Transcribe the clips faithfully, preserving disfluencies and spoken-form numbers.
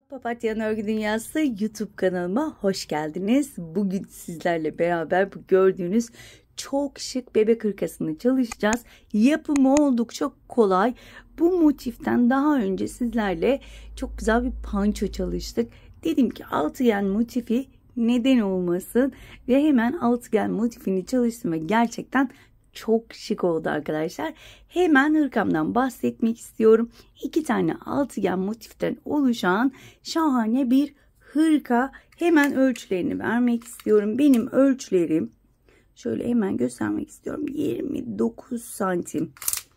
Papatya'nın Örgü Dünyası YouTube kanalıma hoş geldiniz. Bugün sizlerle beraber bu gördüğünüz çok şık bebek hırkasını çalışacağız. Yapımı oldukça kolay. Bu motiften daha önce sizlerle çok güzel bir panço çalıştık. Dedim ki altıgen motifi neden olmasın ve hemen altıgen motifini çalıştım ve gerçekten çok şık oldu arkadaşlar. Hemen hırkamdan bahsetmek istiyorum. İki tane altıgen motiften oluşan şahane bir hırka. Hemen ölçülerini vermek istiyorum. Benim ölçülerim şöyle hemen göstermek istiyorum. yirmi dokuz santim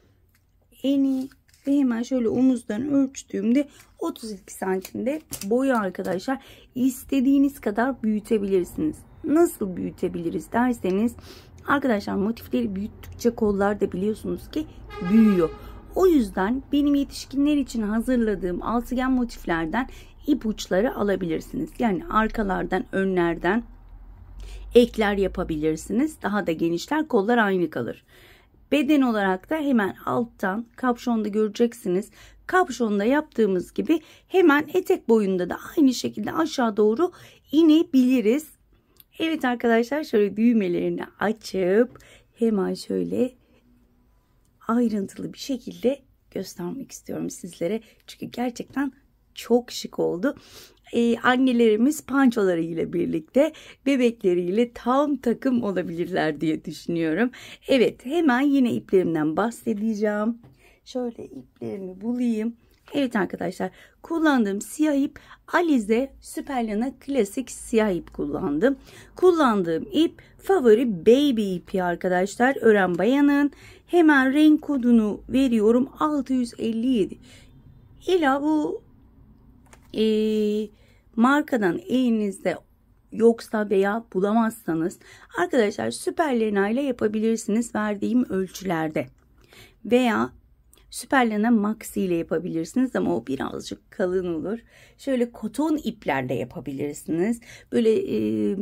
eni ve hemen şöyle omuzdan ölçtüğümde otuz iki santimde boyu arkadaşlar. İstediğiniz kadar büyütebilirsiniz. Nasıl büyütebiliriz derseniz arkadaşlar, motifleri büyüttükçe kollar da biliyorsunuz ki büyüyor. O yüzden benim yetişkinler için hazırladığım altıgen motiflerden ipuçları alabilirsiniz. Yani arkalardan, önlerden ekler yapabilirsiniz. Daha da genişler, kollar aynı kalır. Beden olarak da hemen alttan kapşonda göreceksiniz. Kapşonda yaptığımız gibi hemen etek boyunda da aynı şekilde aşağı doğru inebiliriz. Evet arkadaşlar, şöyle düğmelerini açıp hemen şöyle ayrıntılı bir şekilde göstermek istiyorum sizlere. Çünkü gerçekten çok şık oldu. Ee, annelerimiz pançolarıyla birlikte bebekleriyle tam takım olabilirler diye düşünüyorum. Evet, hemen yine iplerimden bahsedeceğim. Şöyle iplerimi bulayım. Evet arkadaşlar, kullandığım siyah ip Alize Süperlana klasik siyah ip kullandım. Kullandığım ip favori baby ipi arkadaşlar. Ören Bayan'ın. Hemen renk kodunu veriyorum. altı yüz elli yedi. İla bu e, markadan elinizde yoksa veya bulamazsanız arkadaşlar Süperlana ile yapabilirsiniz verdiğim ölçülerde. Veya Süperlana Maxi ile yapabilirsiniz ama o birazcık kalın olur. Şöyle koton iplerle yapabilirsiniz. Böyle e,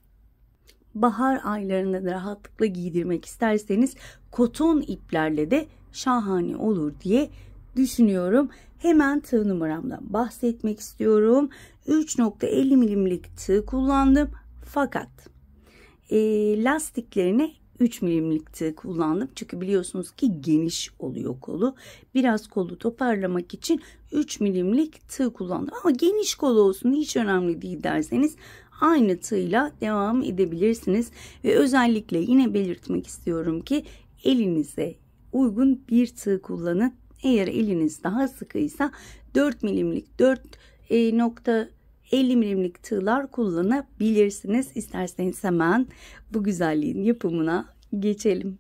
bahar aylarında da rahatlıkla giydirmek isterseniz koton iplerle de şahane olur diye düşünüyorum. Hemen tığ numaramdan bahsetmek istiyorum. üç nokta elli milimlik tığ kullandım. Fakat e, lastiklerini üç milimlik tığ kullandım. Çünkü biliyorsunuz ki geniş oluyor kolu. Biraz kolu toparlamak için üç milimlik tığ kullandım. Ama geniş kol olsun, hiç önemli değil derseniz aynı tığla devam edebilirsiniz. Ve özellikle yine belirtmek istiyorum ki elinize uygun bir tığ kullanın. Eğer eliniz daha sıkıysa dört milimlik dört nokta elli milimlik tığlar kullanabilirsiniz. İsterseniz hemen bu güzelliğin yapımına geçelim.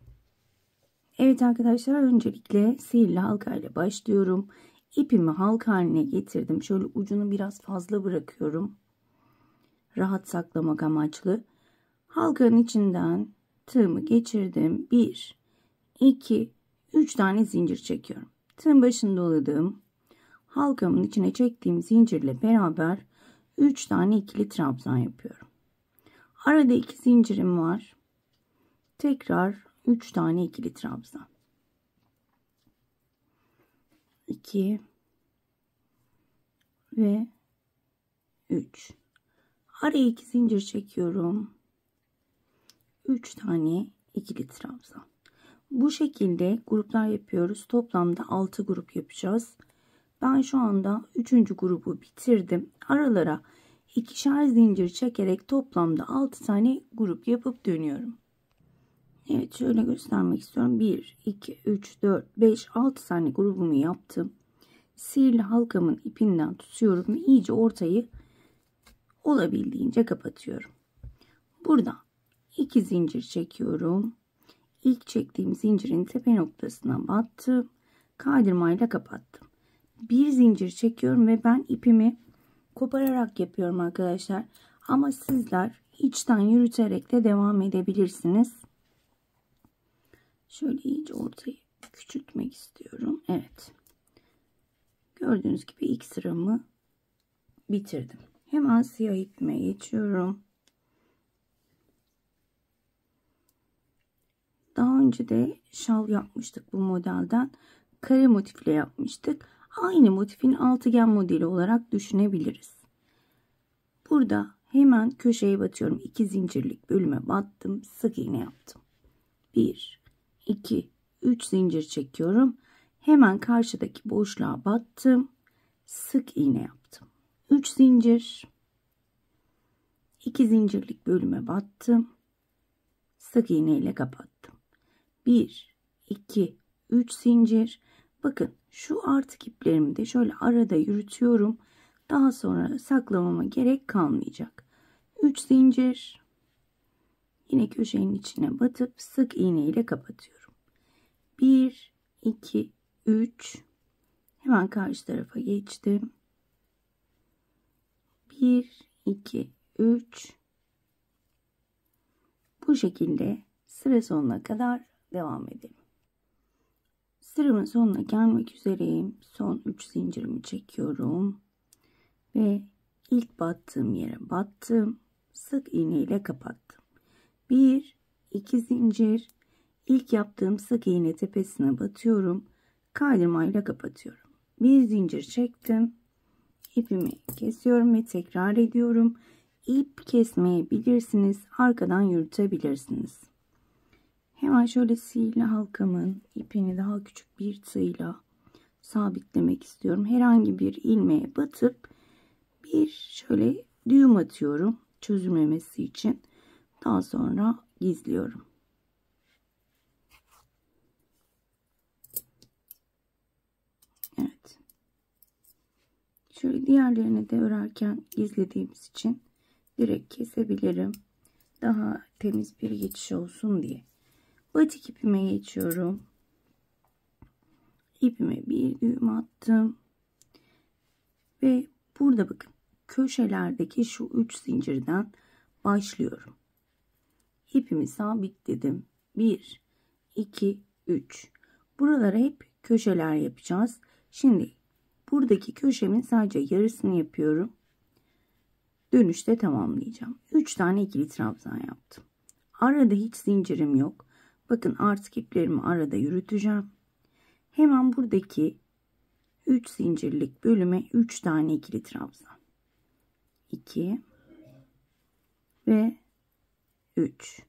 Evet arkadaşlar, öncelikle sihirli halka ile başlıyorum. İpimi halka haline getirdim. Şöyle ucunu biraz fazla bırakıyorum. Rahat saklamak amaçlı. Halkanın içinden tığımı geçirdim. bir, iki, üç tane zincir çekiyorum. Tığın başında doladığım halkamın içine çektiğim zincirle beraber üç tane ikili trabzan yapıyorum. Arada iki zincirim var. Tekrar üç tane ikili trabzan. iki ve üç. Araya iki zincir çekiyorum. üç tane ikili trabzan. Bu şekilde gruplar yapıyoruz. Toplamda altı grup yapacağız. Ben şu anda üçüncü grubu bitirdim. Aralara ikişer zincir çekerek toplamda altı tane grup yapıp dönüyorum. Evet, şöyle göstermek istiyorum. bir, iki, üç, dört, beş, altı tane grubumu yaptım. Sihirli halkamın ipinden tutuyorum ve iyice ortayı olabildiğince kapatıyorum. Burada iki zincir çekiyorum. İlk çektiğim zincirin tepe noktasına battım. Kaydırmayla kapattım. Bir zincir çekiyorum ve ben ipimi kopararak yapıyorum arkadaşlar. Ama sizler içten yürüterek de devam edebilirsiniz. Şöyle iyice ortayı küçültmek istiyorum. Evet. Gördüğünüz gibi ilk sıramı bitirdim. Hemen siyah ipime geçiyorum. Daha önce de şal yapmıştık bu modelden. Kare motifle yapmıştık. Aynı motifin altıgen modeli olarak düşünebiliriz. Burada hemen köşeye batıyorum. iki zincirlik bölüme battım. Sık iğne yaptım. bir, iki, üç zincir çekiyorum. Hemen karşıdaki boşluğa battım. Sık iğne yaptım. üç zincir. iki zincirlik bölüme battım. Sık iğne ile kapattım. bir, iki, üç zincir. Bakın şu artık iplerimi de şöyle arada yürütüyorum. Daha sonra saklamama gerek kalmayacak. üç zincir. Yine köşenin içine batıp sık iğne ile kapatıyorum. bir, iki, üç. Hemen karşı tarafa geçtim. bir, iki, üç. Bu şekilde sıra sonuna kadar devam edelim. Sıramın sonuna gelmek üzereyim. Son üç zincirimi çekiyorum. Ve ilk battığım yere battım. Sık iğne ile kapattım. bir, iki zincir. İlk yaptığım sık iğne tepesine batıyorum. Kaydırmayla kapatıyorum. Bir zincir çektim. İpimi kesiyorum ve tekrar ediyorum. İp kesmeyebilirsiniz. Arkadan yürütebilirsiniz. Hemen şöyle sihirli halkamın ipini daha küçük bir tığla sabitlemek istiyorum. Herhangi bir ilmeğe batıp bir şöyle düğüm atıyorum çözülmemesi için. Daha sonra gizliyorum. Evet. Şöyle diğerlerini de örerken gizlediğimiz için direkt kesebilirim. Daha temiz bir geçiş olsun diye. Batik ipime geçiyorum. İpime bir düğüm attım. Ve burada bakın köşelerdeki şu üç zincirden başlıyorum. İpimi sabitledim. bir, iki, üç. Buralara hep köşeler yapacağız. Şimdi buradaki köşemin sadece yarısını yapıyorum. Dönüşte tamamlayacağım. üç tane ikili trabzan yaptım. Arada hiç zincirim yok. Bakın artık iplerimi arada yürüteceğim. Hemen buradaki üç zincirlik bölüme üç tane ikili trabzan. iki ve üç.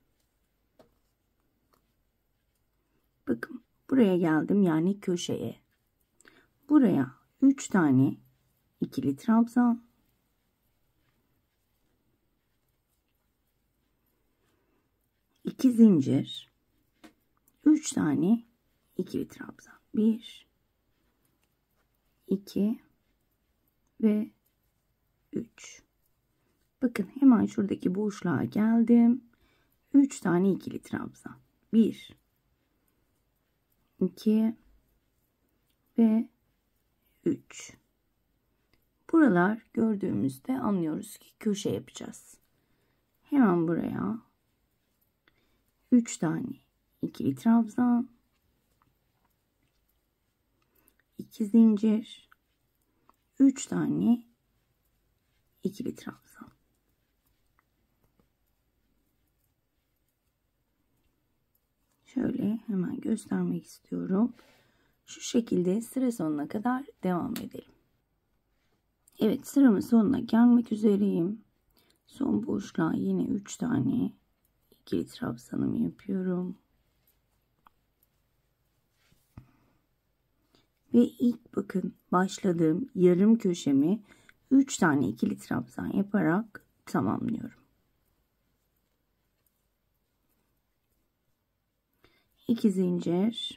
Bakın buraya geldim, yani köşeye. Buraya üç tane ikili trabzan. iki zincir. üç tane ikili trabzan. bir, iki ve üç. Bakın hemen şuradaki boşluğa geldim. üç tane ikili trabzan. bir, iki ve üç. Buralar gördüğümüzde anlıyoruz ki köşe yapacağız. Hemen buraya üç tane ikili trabzan, iki zincir, üç tane ikili trabzan. Şöyle hemen göstermek istiyorum. Şu şekilde sıra sonuna kadar devam edelim. Evet, sıramın sonuna gelmek üzereyim. Son boşluğa yine üç tane ikili trabzanımı yapıyorum. Ve ilk bakın başladığım yarım köşemi üç tane ikili trabzan yaparak tamamlıyorum. iki zincir.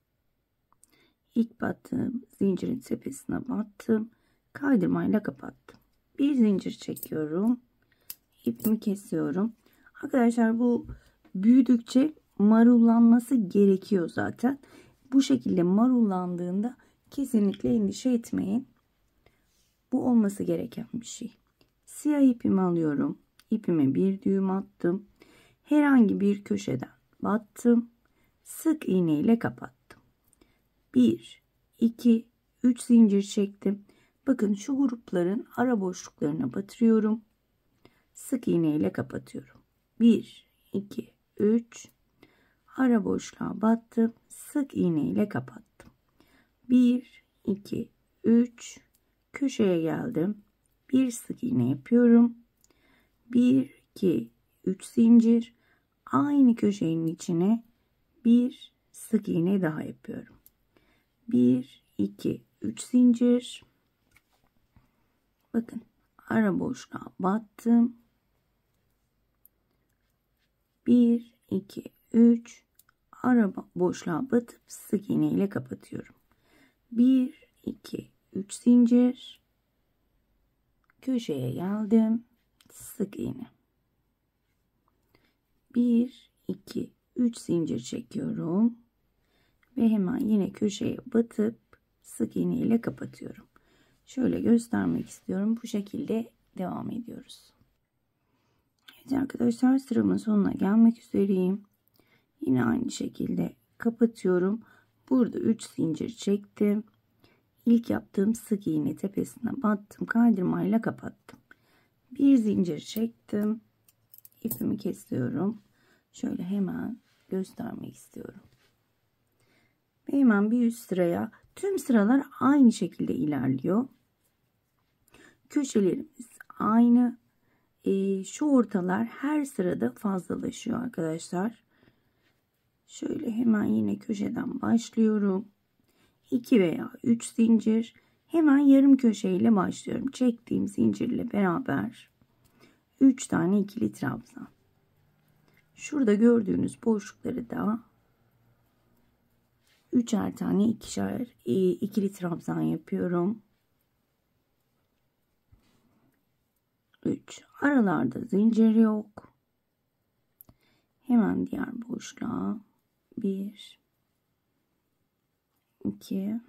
İlk battığım zincirin tepesine battım. Kaydırmayla kapattım. Bir zincir çekiyorum. İpimi kesiyorum. Arkadaşlar bu büyüdükçe marullanması gerekiyor zaten. Bu şekilde marullandığında kesinlikle endişe etmeyin. Bu olması gereken bir şey. Siyah ipimi alıyorum. İpime bir düğüm attım. Herhangi bir köşeden battım. Sık iğne ile kapattım. bir, iki, üç zincir çektim. Bakın şu grupların ara boşluklarına batırıyorum. Sık iğne ile kapatıyorum. bir, iki, üç. Ara boşluğa battım. Sık iğne ile kapattım. bir, iki, üç, köşeye geldim. Bir sık iğne yapıyorum. bir, iki, üç zincir. Aynı köşenin içine bir sık iğne daha yapıyorum. bir, iki, üç zincir. Bakın, ara boşluğa battım. bir, iki, üç, ara boşluğa batıp sık iğne ile kapatıyorum. bir, iki, üç zincir. Köşeye geldim. Sık iğne. bir, iki, üç zincir çekiyorum. Ve hemen yine köşeye batıp sık iğne ile kapatıyorum. Şöyle göstermek istiyorum. Bu şekilde devam ediyoruz. Evet arkadaşlar, sıramın sonuna gelmek üzereyim. Yine aynı şekilde kapatıyorum. Burada üç zincir çektim. İlk yaptığım sık iğne tepesine battım. Kaydırmayla kapattım. Bir zincir çektim. İpimi kesiyorum. Şöyle hemen göstermek istiyorum. Ve hemen bir üst sıraya, tüm sıralar aynı şekilde ilerliyor. Köşelerimiz aynı. Ee, şu ortalar her sırada fazlalaşıyor arkadaşlar. Şöyle hemen yine köşeden başlıyorum. iki veya üç zincir. Hemen yarım köşe ile başlıyorum. Çektiğim zincirle beraber üç tane ikili trabzan. Şurada gördüğünüz boşlukları da üçer tane ikişer ikili trabzan yapıyorum. üç. Aralarda zincir yok. Hemen diğer boşluğa bir, iki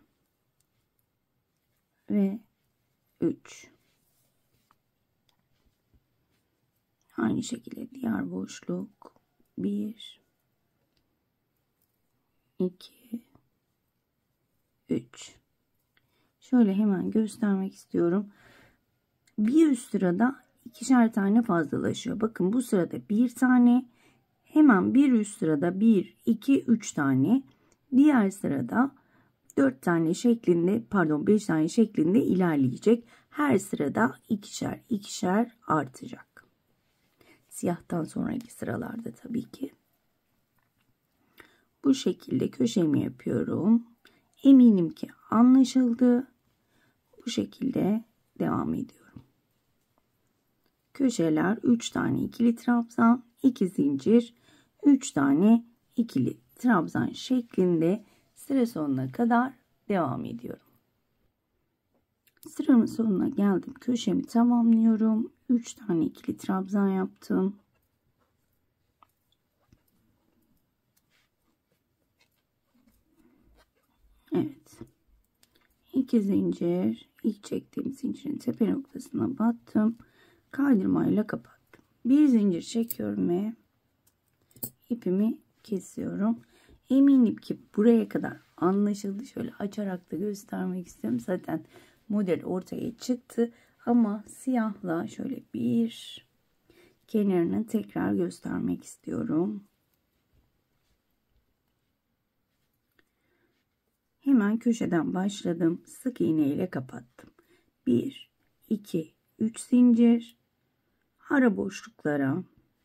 ve üç. Aynı şekilde diğer boşluk bir, iki, üç. Şöyle hemen göstermek istiyorum. Bir üst sırada ikişer tane fazlalaşıyor. Bakın bu sırada bir tane, hemen bir üst sırada bir, iki, üç tane, diğer sırada dört tane şeklinde, pardon beş tane şeklinde ilerleyecek. Her sırada ikişer ikişer artacak. Siyahtan sonraki sıralarda tabii ki. Bu şekilde köşemi yapıyorum. Eminim ki anlaşıldı. Bu şekilde devam ediyorum. Köşeler üç tane ikili trabzan, iki zincir, üç tane ikili trabzan şeklinde sıra sonuna kadar devam ediyorum. Sıramın sonuna geldim. Köşemi tamamlıyorum. üç tane ikili trabzan yaptım. Evet. iki zincir, ilk çektiğim zincirin tepe noktasına battım. Kaydırmayla kapattım. Bir zincir çekiyorum ve ipimi kesiyorum. Eminim ki buraya kadar anlaşıldı. Şöyle açarak da göstermek istiyorum. Zaten model ortaya çıktı. Ama siyahla şöyle bir kenarını tekrar göstermek istiyorum. Hemen köşeden başladım. Sık iğne ile kapattım. bir, iki, üç zincir. Ara boşluklara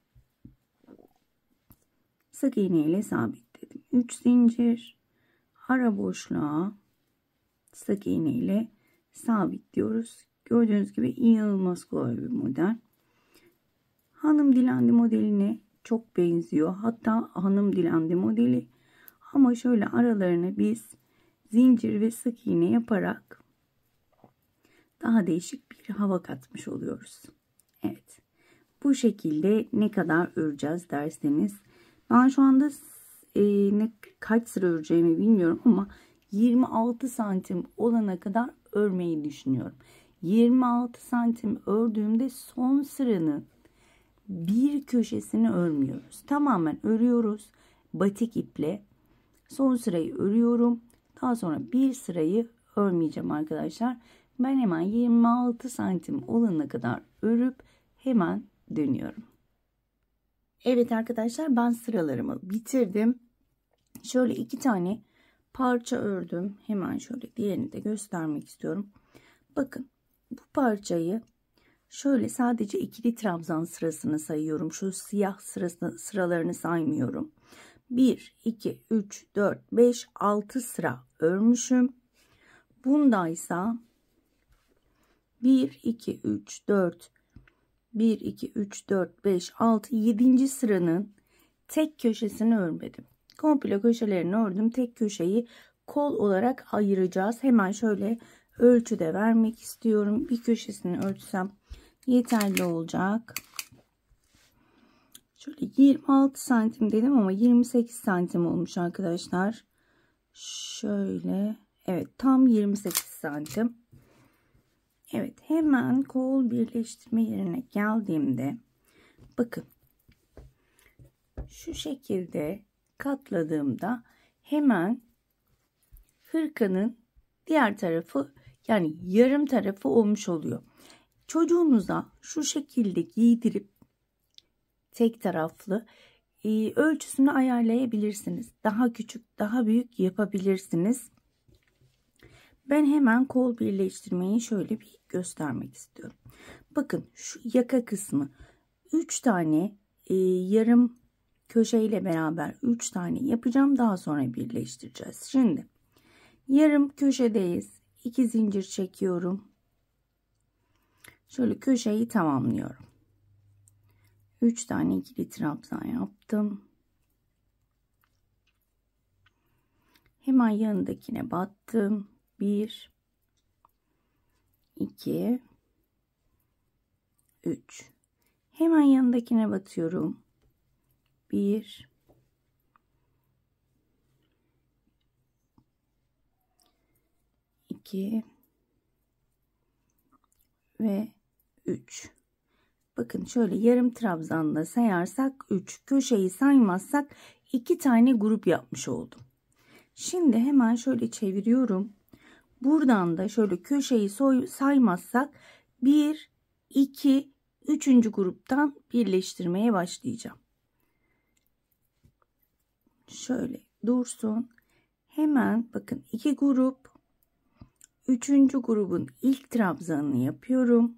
sık iğne ile sabitledim. üç zincir. Ara boşluğa sık iğne ile sabitliyoruz. Gördüğünüz gibi inanılmaz kolay bir model. Hanım dilendi modeline çok benziyor. Hatta hanım dilendi modeli. Ama şöyle aralarını biz zincir ve sık iğne yaparak daha değişik bir hava katmış oluyoruz. Evet. Bu şekilde ne kadar öreceğiz derseniz. Ben şu anda e, ne kaç sıra öreceğimi bilmiyorum ama yirmi altı santim olana kadar örmeyi düşünüyorum. yirmi altı santim ördüğümde son sıranın bir köşesini örmüyoruz. Tamamen örüyoruz. Batik iple son sırayı örüyorum. Daha sonra bir sırayı örmeyeceğim arkadaşlar. Ben hemen yirmi altı santim olana kadar örüp hemen dönüyorum. Evet arkadaşlar, ben sıralarımı bitirdim. Şöyle iki tane parça ördüm. Hemen şöyle diğerini de göstermek istiyorum. Bakın bu parçayı şöyle sadece ikili trabzan sırasını sayıyorum. Şu siyah sırasını, sıralarını saymıyorum. bir, iki, üç, dört, beş, altı sıra örmüşüm. Bundaysa bir, iki, üç, dört, bir, iki, üç, dört, beş, altı, yedinci sıranın tek köşesini örmedim. Komple köşelerini ördüm. Tek köşeyi kol olarak ayıracağız. Hemen şöyle ölçüde vermek istiyorum. Bir köşesini ölçsem yeterli olacak. Şöyle yirmi altı santim dedim ama yirmi sekiz santim olmuş arkadaşlar. Şöyle, evet, tam yirmi sekiz santim. Evet, hemen kol birleştirme yerine geldiğimde bakın şu şekilde katladığımda hemen hırkanın diğer tarafı, yani yarım tarafı olmuş oluyor. Çocuğunuza şu şekilde giydirip tek taraflı e, ölçüsünü ayarlayabilirsiniz. Daha küçük, daha büyük yapabilirsiniz. Ben hemen kol birleştirmeyi şöyle bir göstermek istiyorum. Bakın şu yaka kısmı üç tane e, yarım köşeyle beraber üç tane yapacağım. Daha sonra birleştireceğiz. Şimdi yarım köşedeyiz. iki zincir çekiyorum. Şöyle köşeyi tamamlıyorum. üç tane ikili trabzan yaptım. Hemen yanındakine battım. bir, iki, üç. Hemen yanındakine batıyorum. bir, iki ve üç. Bakın şöyle yarım trabzanla sayarsak üç, köşeyi saymazsak iki tane grup yapmış oldum. Şimdi hemen şöyle çeviriyorum. Buradan da şöyle köşeyi soy, saymazsak bir, iki, üçüncü gruptan birleştirmeye başlayacağım. Şöyle dursun. Hemen bakın iki grup, üçüncü grubun ilk trabzanını yapıyorum.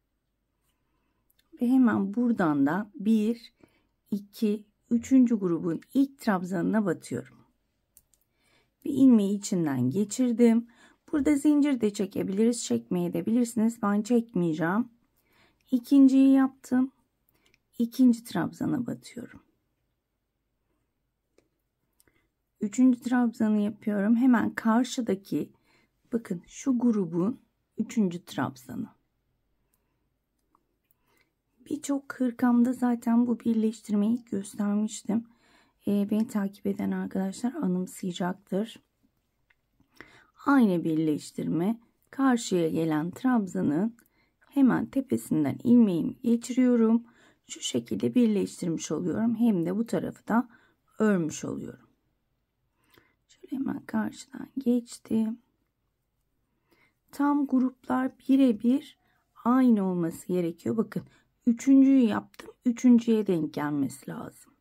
Ve hemen buradan da bir, iki, üçüncü grubun ilk trabzanına batıyorum. Ve ilmeği içinden geçirdim. Burada zincir de çekebiliriz, çekmeye de bilirsiniz. Ben çekmeyeceğim. İkinciyi yaptım. İkinci trabzana batıyorum. Üçüncü trabzanı yapıyorum. Hemen karşıdaki, bakın şu grubun üçüncü trabzanı. Birçok hırkamda zaten bu birleştirmeyi göstermiştim. Ee, beni takip eden arkadaşlar anımsayacaktır. Aynı birleştirme, karşıya gelen trabzanın hemen tepesinden ilmeğimi geçiriyorum. Şu şekilde birleştirmiş oluyorum. Hem de bu tarafı da örmüş oluyorum. Şöyle hemen karşıdan geçtim. Tam gruplar birebir aynı olması gerekiyor. Bakın üçüncüyü yaptım. Üçüncüye denk gelmesi lazım.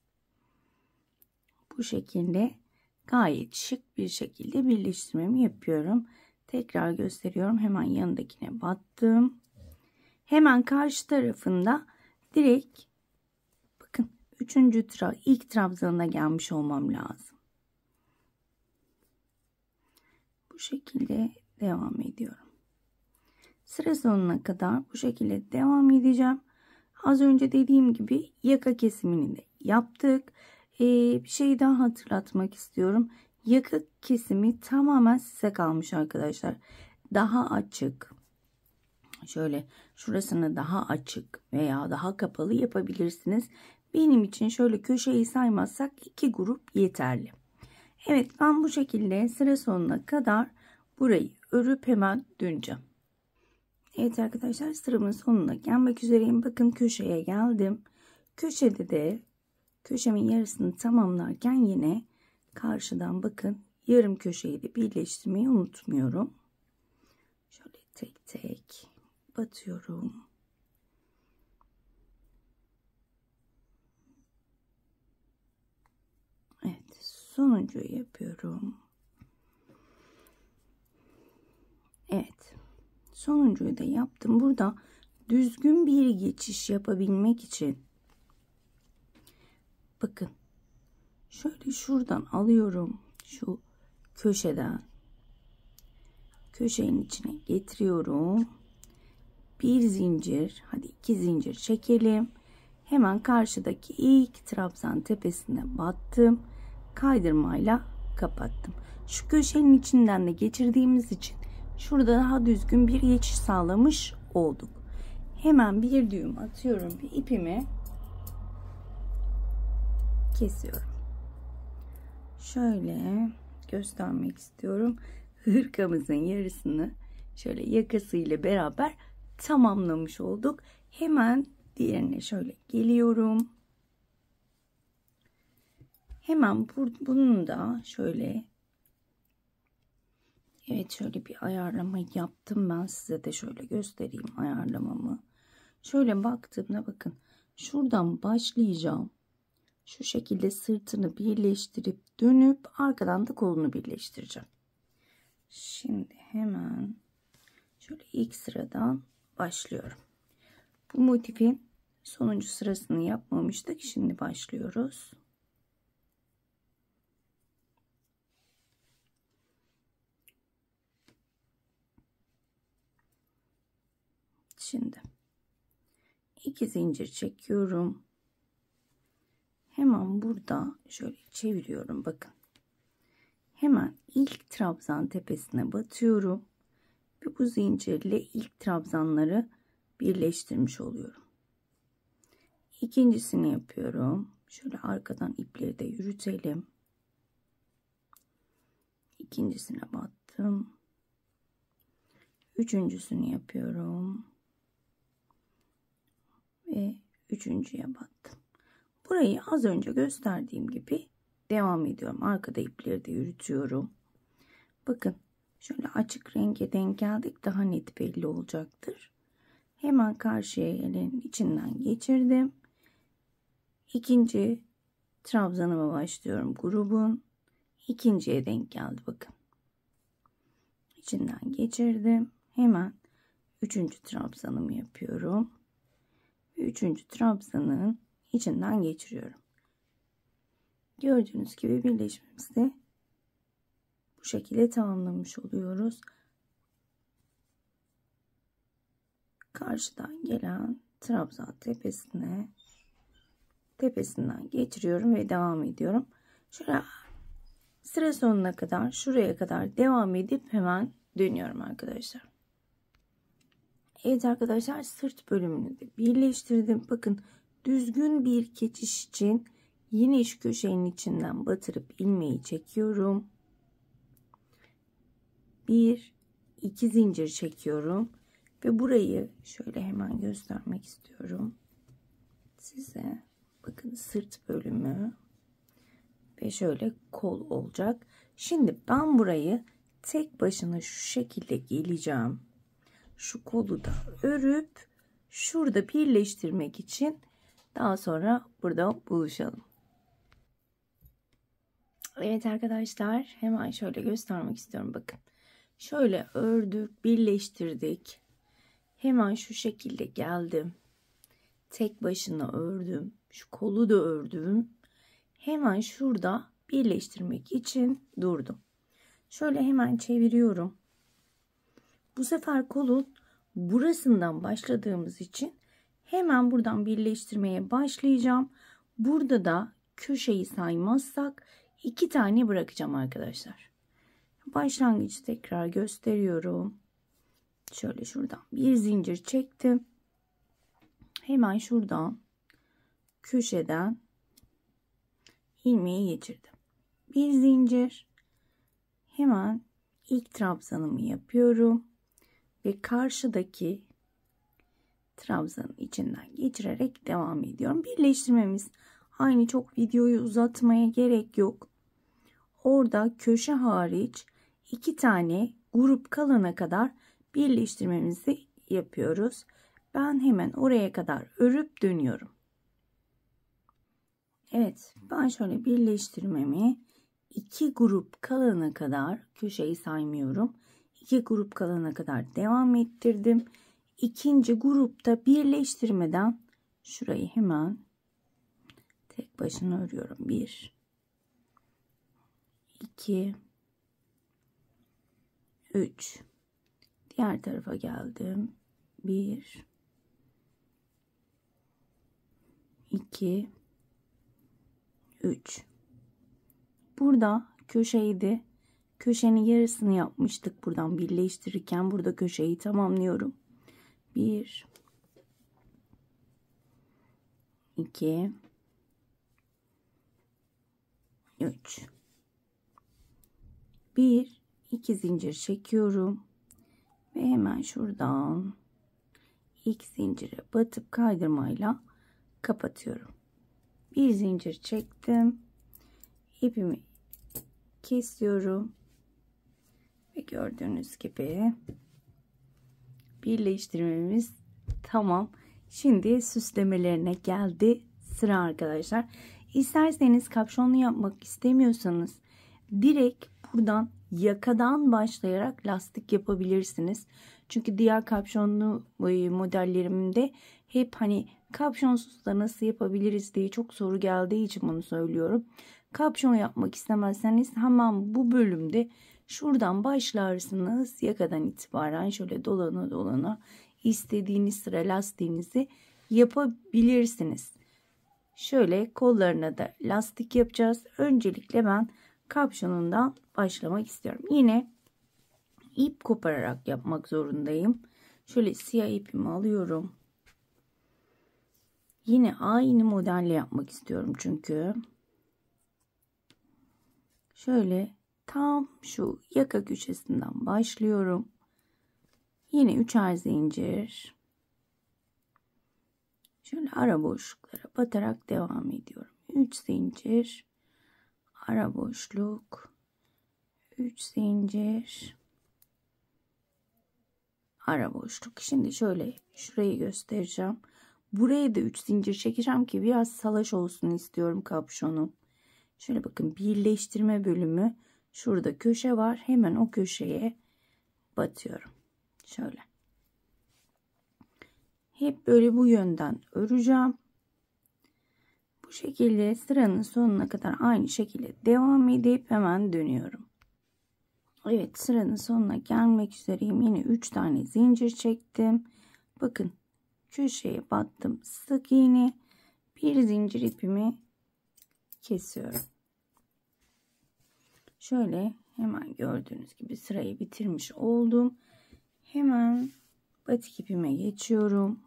Bu şekilde gayet şık bir şekilde birleştirmemi yapıyorum. Tekrar gösteriyorum. Hemen yanındakine battım. Hemen karşı tarafında direkt bakın üçüncü tra ilk trabzanına gelmiş olmam lazım. Bu şekilde devam ediyorum. Sıra sonuna kadar bu şekilde devam edeceğim. Az önce dediğim gibi yaka kesimini de yaptık. Ee, bir şey daha hatırlatmak istiyorum. Yaka kesimi tamamen size kalmış arkadaşlar. Daha açık, şöyle şurasını daha açık veya daha kapalı yapabilirsiniz. Benim için şöyle köşeyi saymazsak iki grup yeterli. Evet, ben bu şekilde sıra sonuna kadar burayı örüp hemen döneceğim. Evet arkadaşlar, sıramın sonuna gelmek üzereyim. Bakın köşeye geldim. Köşede de köşemin yarısını tamamlarken yine karşıdan bakın yarım köşeyi de birleştirmeyi unutmuyorum. Şöyle tek tek batıyorum. Evet, sonuncuyu yapıyorum. Evet. Sonuncuyu da yaptım. Burada düzgün bir geçiş yapabilmek için bakın şöyle şuradan alıyorum, şu köşeden köşenin içine getiriyorum, bir zincir, hadi iki zincir çekelim, hemen karşıdaki ilk trabzan tepesine battım, kaydırmayla kapattım. Şu köşenin içinden de geçirdiğimiz için şurada daha düzgün bir geçiş sağlamış olduk. Hemen bir düğüm atıyorum, bir ipimi kesiyorum. Şöyle göstermek istiyorum. Hırkamızın yarısını şöyle yakasıyla beraber tamamlamış olduk. Hemen diğerine şöyle geliyorum. Hemen bunun da şöyle, evet, şöyle bir ayarlama yaptım. Ben size de şöyle göstereyim ayarlamamı. Şöyle baktığımda bakın şuradan başlayacağım. Şu şekilde sırtını birleştirip dönüp arkadan da kolunu birleştireceğim. Şimdi hemen şöyle ilk sıradan başlıyorum. Bu motifin sonuncu sırasını yapmamıştık. Şimdi başlıyoruz. Şimdi iki zincir çekiyorum. Hemen burada şöyle çeviriyorum. Bakın. Hemen ilk trabzan tepesine batıyorum. Ve bu zincirle ilk trabzanları birleştirmiş oluyorum. İkincisini yapıyorum. Şöyle arkadan ipleri de yürütelim. İkincisine battım. Üçüncüsünü yapıyorum. Ve üçüncüye battım. Burayı az önce gösterdiğim gibi devam ediyorum. Arkada ipleri de yürütüyorum. Bakın şöyle açık renge denk geldik. Daha net belli olacaktır. Hemen karşıya elin içinden geçirdim. İkinci trabzanıma başlıyorum. Grubun ikinciye denk geldi. Bakın. İçinden geçirdim. Hemen üçüncü trabzanımı yapıyorum. Üçüncü trabzanın içinden geçiriyorum. Gördüğünüz gibi birleşmemizi bu şekilde tamamlamış oluyoruz. Karşıdan gelen trabzan tepesine tepesinden geçiriyorum ve devam ediyorum. Şöyle sıra sonuna kadar, şuraya kadar devam edip hemen dönüyorum arkadaşlar. Evet arkadaşlar, sırt bölümünü de birleştirdim. Bakın düzgün bir geçiş için yine şu köşenin içinden batırıp ilmeği çekiyorum. Bir, iki zincir çekiyorum ve burayı şöyle hemen göstermek istiyorum size. Bakın sırt bölümü ve şöyle kol olacak. Şimdi ben burayı tek başına şu şekilde geleceğim. Şu kolu da örüp şurada birleştirmek için daha sonra burada buluşalım. Evet arkadaşlar, hemen şöyle göstermek istiyorum. Bakın şöyle ördük, birleştirdik. Hemen şu şekilde geldim. Tek başına ördüm. Şu kolu da ördüm. Hemen şurada birleştirmek için durdum. Şöyle hemen çeviriyorum. Bu sefer kolun burasından başladığımız için hemen buradan birleştirmeye başlayacağım. Burada da köşeyi saymazsak iki tane bırakacağım arkadaşlar. Başlangıcı tekrar gösteriyorum. Şöyle şuradan bir zincir çektim. Hemen şuradan köşeden ilmeği geçirdim. Bir zincir. Hemen ilk trabzanımı yapıyorum ve karşıdaki trabzanın içinden geçirerek devam ediyorum. Birleştirmemiz aynı, çok videoyu uzatmaya gerek yok. Orada köşe hariç iki tane grup kalana kadar birleştirmemizi yapıyoruz. Ben hemen oraya kadar örüp dönüyorum. Evet, ben şöyle birleştirmemi iki grup kalana kadar, köşeyi saymıyorum, iki grup kalana kadar devam ettirdim. İkinci grupta birleştirmeden şurayı hemen tek başına örüyorum. bir iki üç. Diğer tarafa geldim. bir iki üç. Burada köşeydi. Köşenin yarısını yapmıştık buradan birleştirirken. Burada köşeyi tamamlıyorum. bir iki üç. bir iki zincir çekiyorum ve hemen şuradan ilk zincire batıp kaydırmayla kapatıyorum. Bir zincir çektim. İpimi kesiyorum ve gördüğünüz gibi birleştirmemiz tamam. Şimdi süslemelerine geldi sıra arkadaşlar. İsterseniz kapşonlu yapmak istemiyorsanız direkt buradan yakadan başlayarak lastik yapabilirsiniz. Çünkü diğer kapşonlu modellerimde hep hani kapşonsuz da nasıl yapabiliriz diye çok soru geldiği için bunu söylüyorum. Kapşon yapmak istemezseniz hemen bu bölümde şuradan başlarsınız. Yakadan itibaren şöyle dolana dolana istediğiniz sıra lastiğinizi yapabilirsiniz. Şöyle kollarına da lastik yapacağız. Öncelikle ben kapşonundan başlamak istiyorum. Yine ip kopararak yapmak zorundayım. Şöyle siyah ipimi alıyorum. Yine aynı modelle yapmak istiyorum çünkü. Şöyle tam şu yaka köşesinden başlıyorum. Yine üçer zincir. Şöyle ara boşluklara batarak devam ediyorum. üç zincir, ara boşluk, üç zincir, ara boşluk. Şimdi şöyle şurayı göstereceğim. Buraya da üç zincir çekeceğim ki biraz salaş olsun istiyorum kapşonu. Şöyle bakın, birleştirme bölümü şurada köşe var. Hemen o köşeye batıyorum. Şöyle. Hep böyle bu yönden öreceğim. Bu şekilde sıranın sonuna kadar aynı şekilde devam edip hemen dönüyorum. Evet, sıranın sonuna gelmek üzereyim. Yine üç tane zincir çektim. Bakın köşeye battım. Sık iğne, bir zincir ipimi kesiyorum. Şöyle hemen gördüğünüz gibi sırayı bitirmiş oldum. Hemen batik ipime geçiyorum.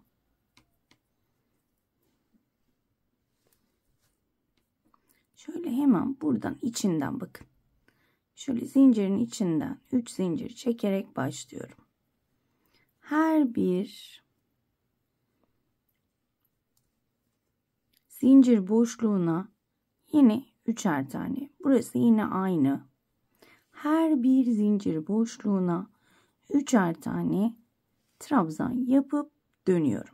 Şöyle hemen buradan içinden bakın. Şöyle zincirin içinden üç zincir çekerek başlıyorum. Her bir zincir boşluğuna yine üçer tane. Burası yine aynı. Her bir zincir boşluğuna üçer tane trabzan yapıp dönüyorum.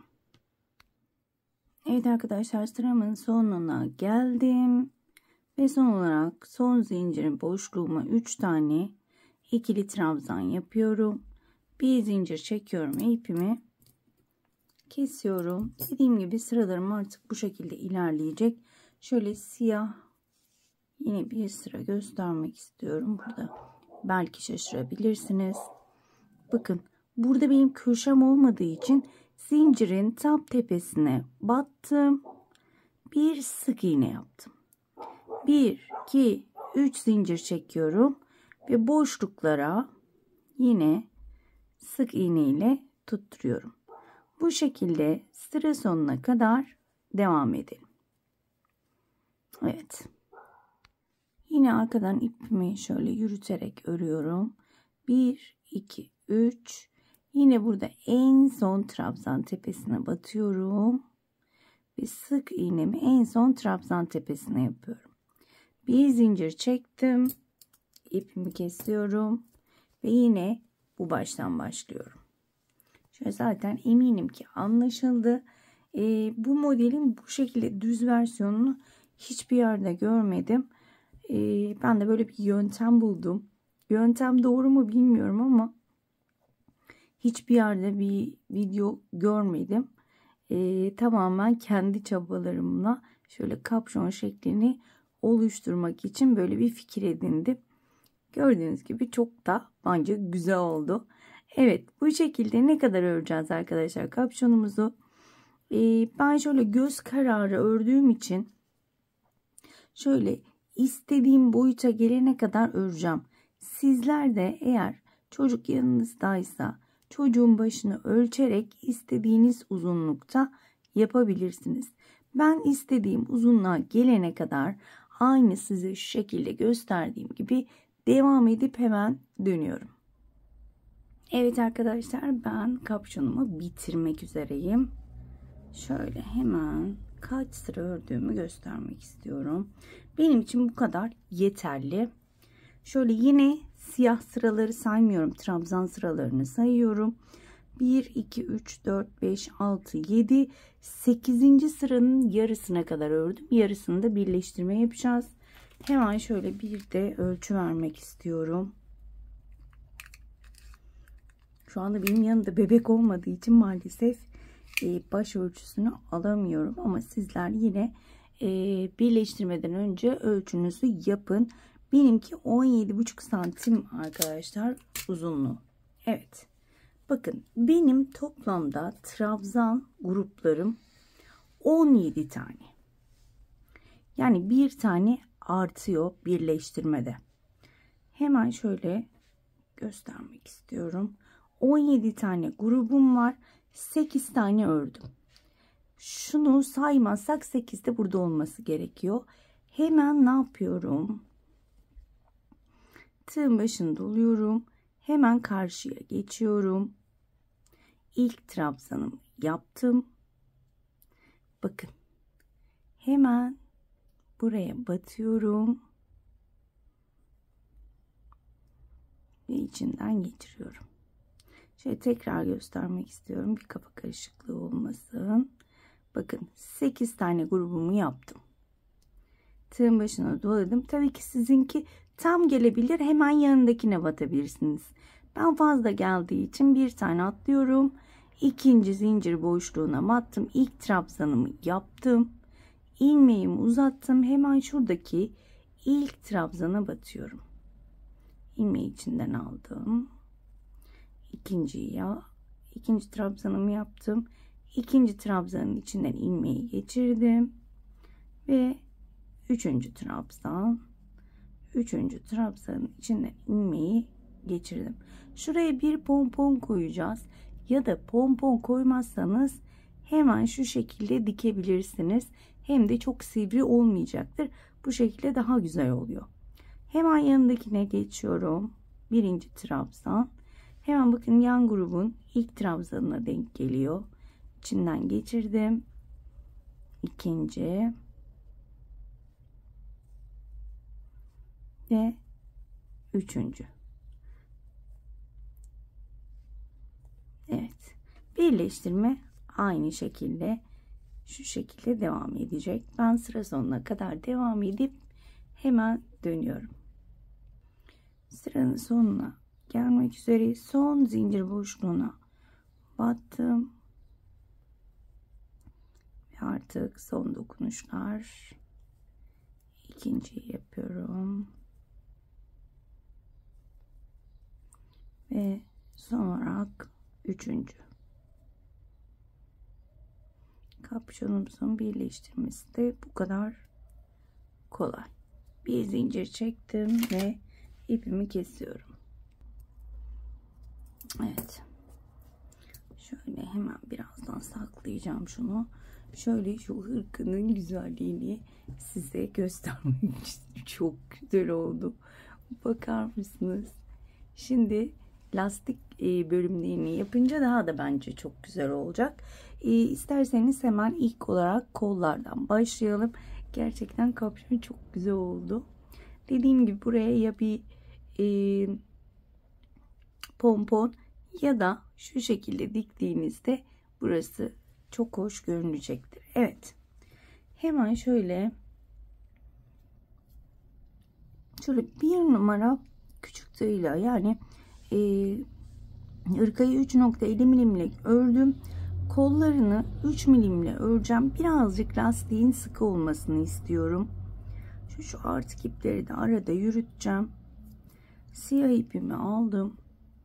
Evet arkadaşlar, sıramın sonuna geldim. Ve son olarak son zincirin boşluğuma üç tane ikili trabzan yapıyorum. Bir zincir çekiyorum, ipimi kesiyorum. Dediğim gibi sıralarım artık bu şekilde ilerleyecek. Şöyle siyah yine bir sıra göstermek istiyorum burada. Belki şaşırabilirsiniz. Bakın burada benim köşem olmadığı için zincirin tam tepesine battım. Bir sık iğne yaptım. bir, iki, üç zincir çekiyorum ve boşluklara yine sık iğne ile tutturuyorum. Bu şekilde sıra sonuna kadar devam edelim. Evet. Yine arkadan ipimi şöyle yürüterek örüyorum. bir, iki, üç. Yine burada en son trabzan tepesine batıyorum. Ve sık iğnemi en son trabzan tepesine yapıyorum. Bir zincir çektim. İpimi kesiyorum. Ve yine bu baştan başlıyorum. Şöyle zaten eminim ki anlaşıldı. Ee, bu modelin bu şekilde düz versiyonunu hiçbir yerde görmedim. Ee, ben de böyle bir yöntem buldum. Yöntem doğru mu bilmiyorum ama hiçbir yerde bir video görmedim. Ee, tamamen kendi çabalarımla şöyle kapşon şeklini oluşturmak için böyle bir fikir edindim. Gördüğünüz gibi çok da bence güzel oldu. Evet, bu şekilde ne kadar öreceğiz arkadaşlar kapşonumuzu? Ee, ben şöyle göz kararı ördüğüm için şöyle istediğim boyuta gelene kadar öreceğim. Sizler de eğer çocuk yanınızdaysa çocuğun başını ölçerek istediğiniz uzunlukta yapabilirsiniz. Ben istediğim uzunluğa gelene kadar aynı size şu şekilde gösterdiğim gibi devam edip hemen dönüyorum. Evet arkadaşlar, ben kapşonumu bitirmek üzereyim. Şöyle hemen kaç sıra ördüğümü göstermek istiyorum. Benim için bu kadar yeterli. Şöyle yine siyah sıraları saymıyorum. Trabzan sıralarını sayıyorum. bir, iki, üç, dört, beş, altı, yedi, sekizinci sıranın yarısına kadar ördüm. Yarısını da birleştirme yapacağız. Hemen şöyle bir de ölçü vermek istiyorum. Şu anda benim yanımda bebek olmadığı için maalesef baş ölçüsünü alamıyorum. Ama sizler yine birleştirmeden önce ölçünüzü yapın. Benimki on yedi buçuk santim arkadaşlar uzunluğu. Evet. Bakın benim toplamda trabzan gruplarım on yedi tane. Yani bir tane artıyor birleştirmede. Hemen şöyle göstermek istiyorum. on yedi tane grubum var. sekiz tane ördüm. Şunu saymazsak sekiz de burada olması gerekiyor. Hemen ne yapıyorum? Tığın başını doluyorum. Hemen karşıya geçiyorum. İlk trabzanımı yaptım. Bakın. Hemen buraya batıyorum. Ve içinden geçiriyorum. Şöyle tekrar göstermek istiyorum. Bir kafa karışıklığı olmasın. Bakın sekiz tane grubumu yaptım. Tığın başına doladım. Tabii ki sizinki tam gelebilir. Hemen yanındakine batabilirsiniz. Ben fazla geldiği için bir tane atlıyorum. İkinci zincir boşluğuna battım. İlk trabzanımı yaptım. İlmeğimi uzattım. Hemen şuradaki ilk trabzana batıyorum. İlmeği içinden aldım. İkinciyi ya ikinci trabzanımı yaptım. İkinci trabzanın içinden ilmeği geçirdim ve üçüncü trabzan, üçüncü trabzanın içinden ilmeği geçirdim. Şuraya bir pompon koyacağız ya da pompon koymazsanız hemen şu şekilde dikebilirsiniz. Hem de çok sivri olmayacaktır. Bu şekilde daha güzel oluyor. Hemen yanındakine geçiyorum. Birinci trabzan. Hemen bakın yan grubun ilk trabzanına denk geliyor. İçinden geçirdim. İkinci. Ve üçüncü. Evet. Birleştirme aynı şekilde şu şekilde devam edecek. Ben sıra sonuna kadar devam edip hemen dönüyorum. Sıranın sonuna gelmek üzere son zincir boşluğuna battım. Ve artık son dokunuşlar. İkinciyi yapıyorum. Ve son olarak üçüncü. Kapşonumuzun birleştirmesi de bu kadar kolay. Bir zincir çektim ve ipimi kesiyorum. Evet. Şöyle hemen birazdan saklayacağım şunu. Şöyle şu hırkının güzelliğini size göstermek istiyorum. Çok güzel oldu. Bakar mısınız? Şimdi lastik bölümlerini yapınca daha da bence çok güzel olacak. İsterseniz hemen ilk olarak kollardan başlayalım. Gerçekten kapşon çok güzel oldu. Dediğim gibi buraya ya bir e, pompon ya da şu şekilde diktiğinizde burası çok hoş görünecektir. Evet. Hemen şöyle şöyle bir numara küçük tığıyla yani e, Irkayı üç nokta elli milimlik ördüm. Kollarını üç milimle öreceğim. Birazcık lastiğin sıkı olmasını istiyorum. Şu, şu artık ipleri de arada yürüteceğim. Siyah ipimi aldım.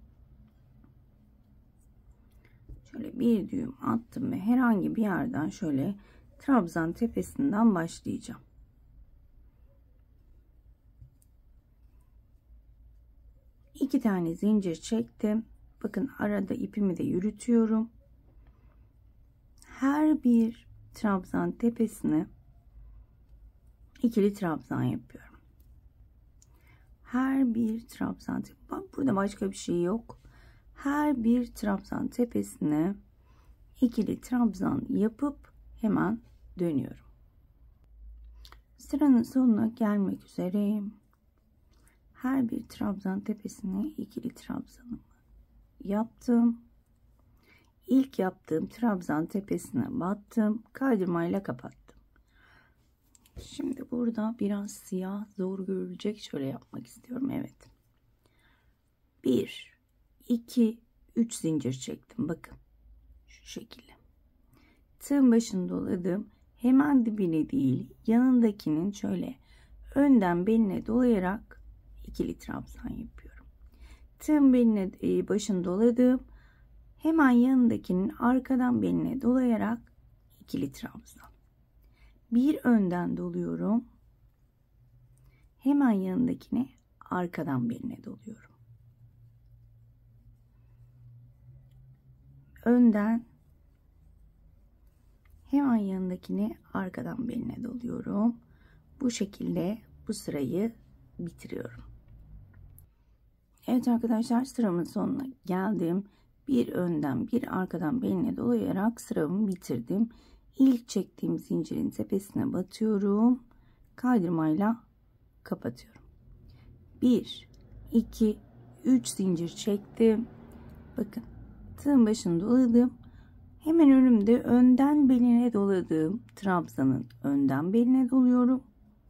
Şöyle bir düğüm attım ve herhangi bir yerden şöyle trabzan tepesinden başlayacağım. İki tane zincir çektim. Bakın arada ipimi de yürütüyorum. Her bir trabzan tepesine ikili trabzan yapıyorum. Her bir trabzan tepe. Bak burada başka bir şey yok. Her bir trabzan tepesine ikili trabzan yapıp hemen dönüyorum. Sıranın sonuna gelmek üzereyim. Her bir trabzan tepesine ikili trabzanımı yaptım. İlk yaptığım trabzan tepesine battım. Kaydırmayla kapattım. Şimdi burada biraz siyah zor görülecek. Şöyle yapmak istiyorum. Evet. bir, iki, üç zincir çektim. Bakın. Şu şekilde. Tığın başını doladım. Hemen dibine değil, yanındakinin şöyle önden beline dolayarak ikili trabzan yapıyorum. Tığın beline başını doladım. Hemen yanındakinin arkadan beline dolayarak ikili trabzan. Bir önden doluyorum. Hemen yanındakine arkadan beline doluyorum. Önden hemen yanındakini arkadan beline doluyorum. Bu şekilde bu sırayı bitiriyorum. Evet arkadaşlar, sıramın sonuna geldim. Bir önden bir arkadan beline dolayarak sıramı bitirdim. İlk çektiğim zincirin tepesine batıyorum. Kaydırmayla kapatıyorum. bir, iki, üç zincir çektim. Bakın tığın başını doladım. Hemen önümde önden beline doladığım trabzanın önden beline doluyorum.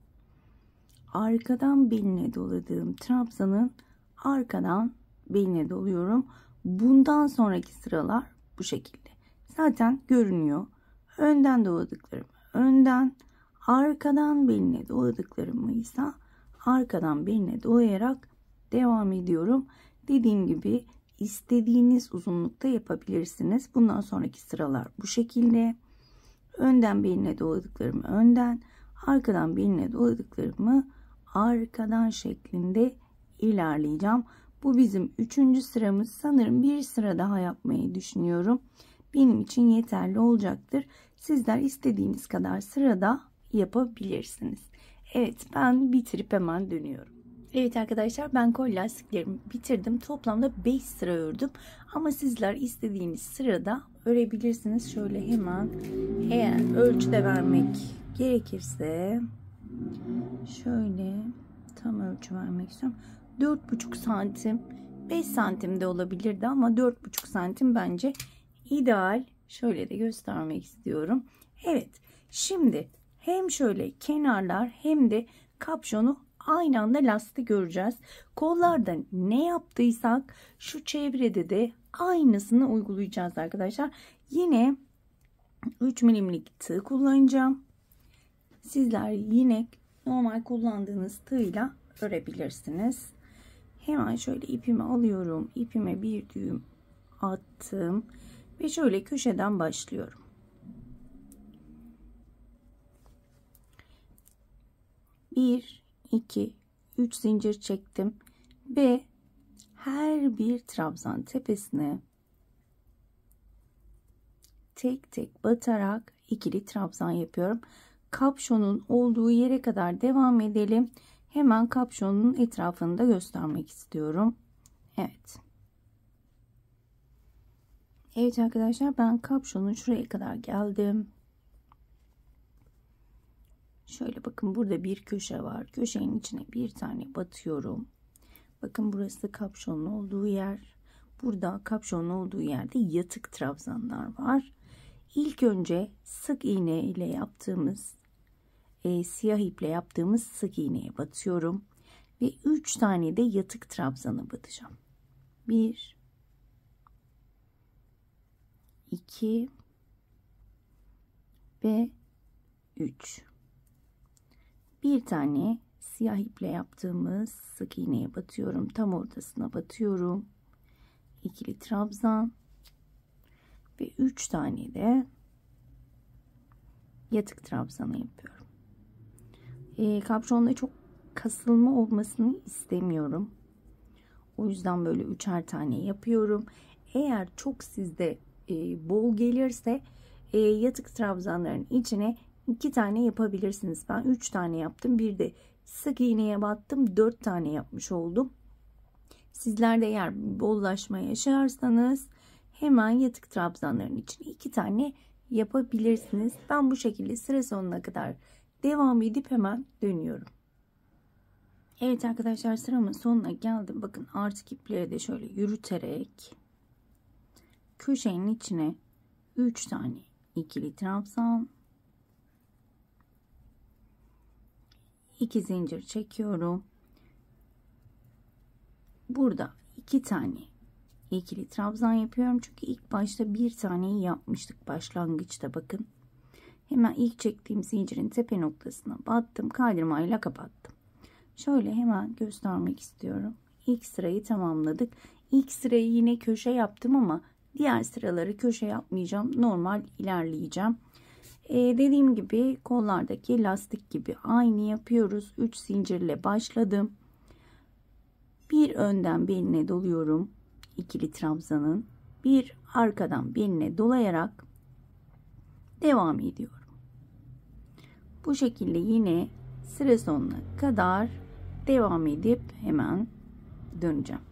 Arkadan beline doladığım trabzanın arkadan beline doluyorum. Bundan sonraki sıralar bu şekilde. Zaten görünüyor. Önden doladıklarımı önden, arkadan beline doladıklarımı ise arkadan beline dolayarak devam ediyorum. Dediğim gibi istediğiniz uzunlukta yapabilirsiniz. Bundan sonraki sıralar bu şekilde. Önden beline doladıklarımı önden, arkadan beline doladıklarımı arkadan şeklinde ilerleyeceğim. Bu bizim üçüncü sıramız. Sanırım bir sıra daha yapmayı düşünüyorum. Benim için yeterli olacaktır. Sizler istediğiniz kadar sırada yapabilirsiniz. Evet, ben bitirip hemen dönüyorum. Evet arkadaşlar, ben kol lastiklerimi bitirdim. Toplamda beş sıra ördüm. Ama sizler istediğiniz sırada örebilirsiniz. Şöyle hemen, eğer ölçüde vermek gerekirse şöyle tam ölçü vermek istiyorum. dört buçuk santim, beş santim de olabilirdi ama dört buçuk santim bence ideal. Şöyle de göstermek istiyorum. Evet, şimdi hem şöyle kenarlar hem de kapşonu aynı anda lastik göreceğiz. Kollarda ne yaptıysak şu çevrede de aynısını uygulayacağız arkadaşlar. Yine üç milimlik tığ kullanacağım. Sizler yine normal kullandığınız tığla örebilirsiniz. Hemen şöyle ipimi alıyorum. İpime bir düğüm attım ve şöyle köşeden başlıyorum. bir, iki, üç zincir çektim ve her bir trabzan tepesine tek tek batarak ikili trabzan yapıyorum. Kapşonun olduğu yere kadar devam edelim. Hemen kapşonun etrafını da göstermek istiyorum. Evet. Evet arkadaşlar, ben kapşonun şuraya kadar geldim. Şöyle bakın, burada bir köşe var. Köşenin içine bir tane batıyorum. Bakın burası kapşonun olduğu yer. Burada kapşonun olduğu yerde yatık trabzanlar var. İlk önce sık iğne ile yaptığımız e, siyah iple yaptığımız sık iğneye batıyorum. Ve üç tane de yatık trabzanı batacağım. bir iki ve üç. Bir tane siyah iple yaptığımız sık iğneye batıyorum. Tam ortasına batıyorum. İkili trabzan ve üç tane de yatık trabzanı yapıyorum. E, kapşonda çok kasılma olmasını istemiyorum. O yüzden böyle üçer tane yapıyorum. Eğer çok sizde e, bol gelirse e, yatık trabzanların içine iki tane yapabilirsiniz. Ben üç tane yaptım. Bir de sık iğneye battım. dört tane yapmış oldum. Sizler de eğer bollaşma yaşarsanız hemen yatık trabzanların içine iki tane yapabilirsiniz. Ben bu şekilde sıra sonuna kadar devam edip hemen dönüyorum. Evet arkadaşlar, sıramın sonuna geldim. Bakın artık ipleri de şöyle yürüterek köşenin içine üç tane ikili trabzan, iki zincir çekiyorum. Burada iki tane ikili trabzan yapıyorum. Çünkü ilk başta bir taneyi yapmıştık başlangıçta, bakın. Hemen ilk çektiğim zincirin tepe noktasına battım. Kaydırmayla kapattım. Şöyle hemen göstermek istiyorum. İlk sırayı tamamladık. İlk sırayı yine köşe yaptım ama diğer sıraları köşe yapmayacağım. Normal ilerleyeceğim. Ee, dediğim gibi kollardaki lastik gibi aynı yapıyoruz. üç zincirle başladım. Bir önden beline doluyorum. İkili trabzanın. Bir arkadan beline dolayarak devam ediyorum. Bu şekilde yine sıra sonuna kadar devam edip hemen döneceğim.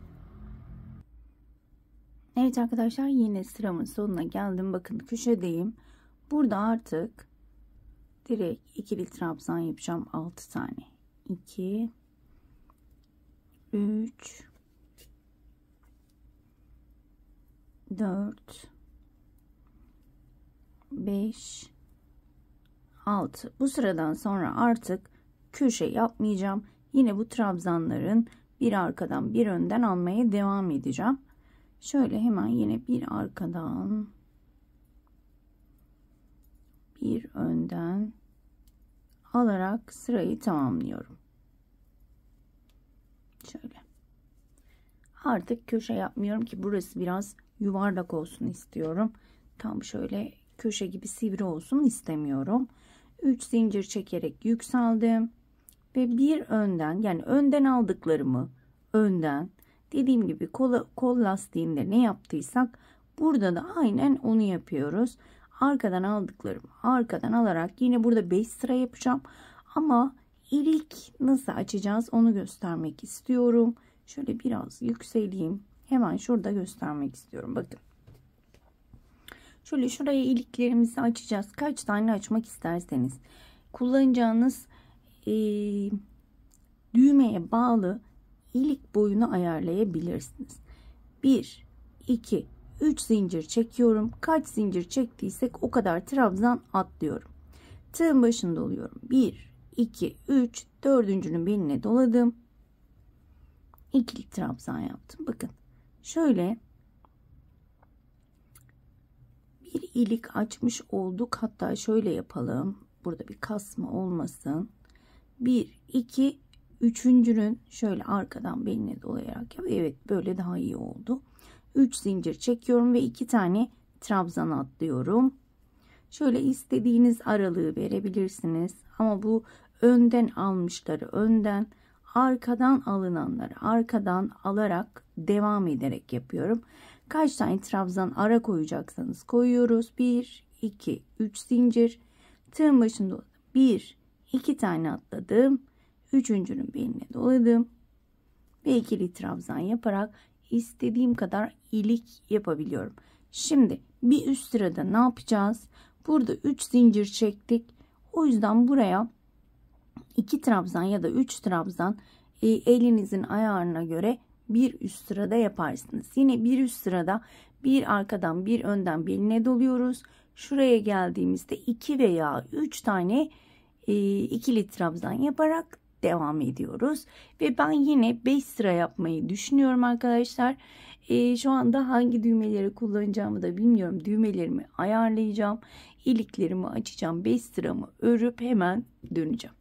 Evet arkadaşlar, yine sıramın sonuna geldim. Bakın köşedeyim. Burada artık direkt ikili trabzan yapacağım. altı tane. iki üç dört beş altı. Bu sıradan sonra artık köşe yapmayacağım. Yine bu trabzanların bir arkadan bir önden almaya devam edeceğim. Şöyle hemen yine bir arkadan bir önden alarak sırayı tamamlıyorum. Şöyle. Artık köşe yapmıyorum ki burası biraz yuvarlak olsun istiyorum. Tam şöyle köşe gibi sivri olsun istemiyorum. üç zincir çekerek yükseldim ve bir önden, yani önden aldıklarımı önden, dediğim gibi kol, kol lastiğinde ne yaptıysak burada da aynen onu yapıyoruz. Arkadan aldıklarımı arkadan alarak yine burada beş sıra yapacağım ama ilik nasıl açacağız onu göstermek istiyorum. Şöyle biraz yükseleyim, hemen şurada göstermek istiyorum. Bakın, şöyle şuraya iliklerimizi açacağız. Kaç tane açmak isterseniz kullanacağınız e, düğmeye bağlı ilik boyunu ayarlayabilirsiniz. bir iki üç zincir çekiyorum. Kaç zincir çektiysek o kadar trabzan atlıyorum. Tığın başında oluyorum. bir iki üç, dördüncünün beline doladım. İkili trabzan yaptım. Bakın şöyle bir ilik açmış olduk. Hatta şöyle yapalım. Burada bir kasma olmasın. bir iki üçüncünün şöyle arkadan beline dolayarak yap. Evet, böyle daha iyi oldu. üç zincir çekiyorum ve iki tane trabzan atlıyorum. Şöyle istediğiniz aralığı verebilirsiniz. Ama bu önden almışları önden, arkadan alınanları arkadan alarak devam ederek yapıyorum. Kaç tane trabzan ara koyacaksanız koyuyoruz. bir iki üç zincir. Tığın başında bir iki tane atladım. Üçüncünün beline doladım. Ve ikili trabzan yaparak istediğim kadar ilik yapabiliyorum. Şimdi bir üst sırada ne yapacağız? Burada üç zincir çektik. O yüzden buraya iki trabzan ya da üç trabzan e, elinizin ayarına göre bir üst sırada yaparsınız. Yine bir üst sırada bir arkadan bir önden beline doluyoruz. Şuraya geldiğimizde iki veya üç tane e, ikili trabzan yaparak devam ediyoruz. Ve ben yine beş sıra yapmayı düşünüyorum arkadaşlar. E, şu anda hangi düğmeleri kullanacağımı da bilmiyorum. Düğmelerimi ayarlayacağım. İliklerimi açacağım. beş sıramı örüp hemen döneceğim.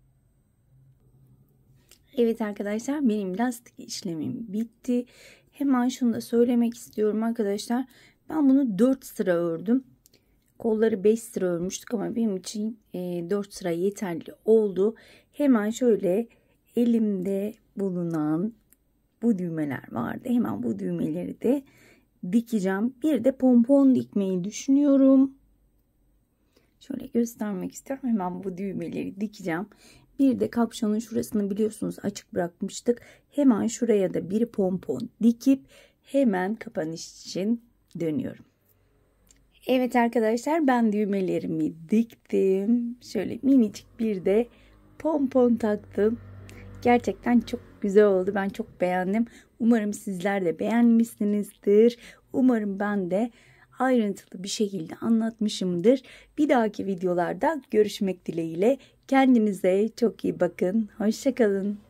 Evet arkadaşlar, benim lastik işlemim bitti. Hemen şunu da söylemek istiyorum arkadaşlar. Ben bunu dört sıra ördüm. Kolları beş sıra örmüştük ama benim için dört sıra yeterli oldu. Hemen şöyle elimde bulunan bu düğmeler vardı. Hemen bu düğmeleri de dikeceğim. Bir de pompon dikmeyi düşünüyorum. Şöyle göstermek istiyorum. Hemen bu düğmeleri dikeceğim. Bir de kapşonun şurasını biliyorsunuz açık bırakmıştık. Hemen şuraya da bir pompon dikip hemen kapanış için dönüyorum. Evet arkadaşlar, ben düğmelerimi diktim. Şöyle minicik bir de pompon taktım. Gerçekten çok güzel oldu. Ben çok beğendim. Umarım sizler de beğenmişsinizdir. Umarım ben de ayrıntılı bir şekilde anlatmışımdır. Bir dahaki videolarda görüşmek dileğiyle. Kendinize çok iyi bakın. Hoşça kalın.